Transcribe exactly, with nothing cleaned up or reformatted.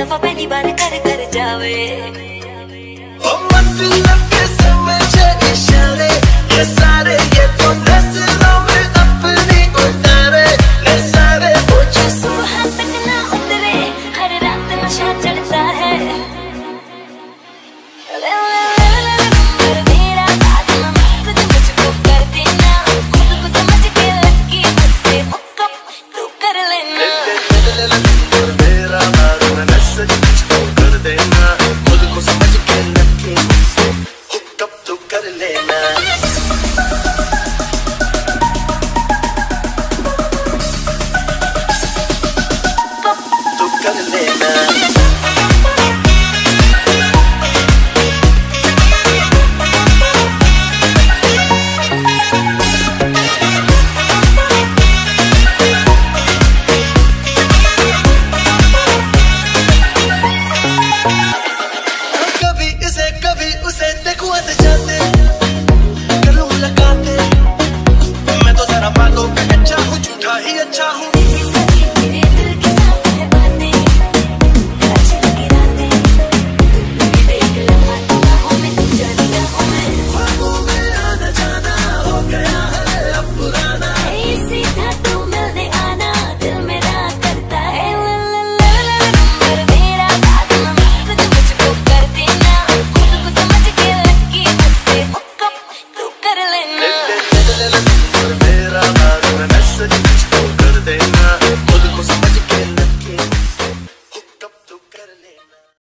दफा पहली बार कर कर जावे। ओ मतलब के समझे इशारे ये सारे, ये तो नस्लों में अपनी उतारे ये सारे। पूछो सुबह तक ना उतरे, हर रात नशा चढ़ता है। मेरा बात मस्त मुझको कर देना, खुद को समझ के लकी मुझसे हुक्म तू कर लेना। मेरा बात मस्त मुझको कर देना, खुद को समझ के लकी मुझसे हुक्म तू कर लेना। तू कर लेना। कभी इसे कभी उसे देखो आते जाते, कर लूं मुलाकातें। मैं तो जरा बातों पे अच्छा हूँ, झूठा ही अच्छा हूँ। मेरे दिल के साथ है बातें, अच्छी लगी रातें, लगे देख लम्हा तो बाहों में तू चली राहों में। ख्वाबों में आना जाना हो गया है अब पुराना, ऐ सीधा तू मिलने आना, दिल मेरा करता है ला ला ला ला ला। मेरा बात मस्त मुझको कर देना, खुद को समझ के लकी मुझसे हुक्म तू कर लेना।